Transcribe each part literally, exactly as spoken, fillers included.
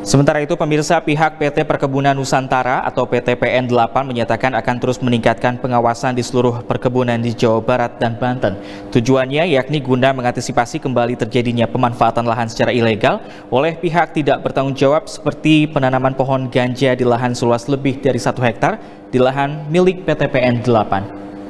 Sementara itu, pemirsa, pihak P T Perkebunan Nusantara atau P T P N delapan menyatakan akan terus meningkatkan pengawasan di seluruh perkebunan di Jawa Barat dan Banten. Tujuannya yakni guna mengantisipasi kembali terjadinya pemanfaatan lahan secara ilegal oleh pihak tidak bertanggung jawab seperti penanaman pohon ganja di lahan seluas lebih dari satu hektar di lahan milik P T P N delapan.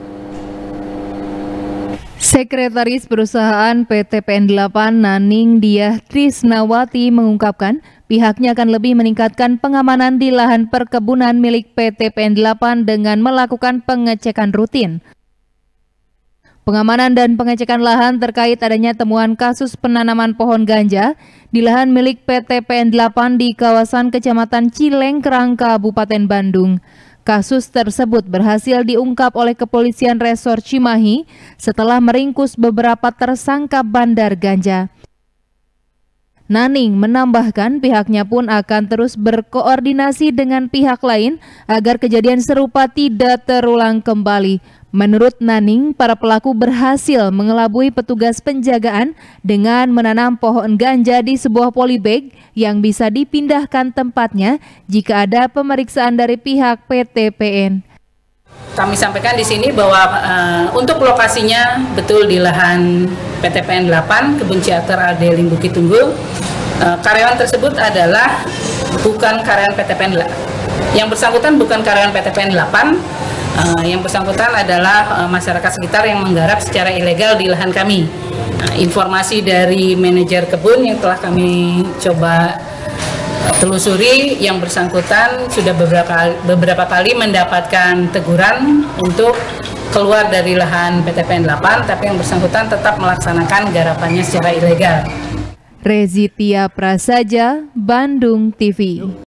Sekretaris Perusahaan P T P N delapan Naning Diah Trisnawati mengungkapkan pihaknya akan lebih meningkatkan pengamanan di lahan perkebunan milik P T P N delapan dengan melakukan pengecekan rutin. Pengamanan dan pengecekan lahan terkait adanya temuan kasus penanaman pohon ganja di lahan milik P T P N delapan di kawasan Kecamatan Cilengkrang, Kabupaten Bandung. Kasus tersebut berhasil diungkap oleh Kepolisian Resor Cimahi setelah meringkus beberapa tersangka bandar ganja. Naning menambahkan pihaknya pun akan terus berkoordinasi dengan pihak lain agar kejadian serupa tidak terulang kembali. Menurut Naning, para pelaku berhasil mengelabui petugas penjagaan dengan menanam pohon ganja di sebuah polybag yang bisa dipindahkan tempatnya jika ada pemeriksaan dari pihak P T P N. Kami sampaikan di sini bahwa uh, untuk lokasinya betul di lahan P T P N delapan, Kebun Ciater A D Ling Bukit Tunggul. Uh, karyawan tersebut adalah bukan karyawan P T P N delapan. Yang bersangkutan bukan karyawan P T P N delapan. Uh, yang bersangkutan adalah uh, masyarakat sekitar yang menggarap secara ilegal di lahan kami. Uh, informasi dari manajer kebun yang telah kami coba uh, telusuri, yang bersangkutan sudah beberapa beberapa kali mendapatkan teguran untuk keluar dari lahan P T P N delapan, tapi yang bersangkutan tetap melaksanakan garapannya secara ilegal. Rezitia Prasaja, Bandung T V.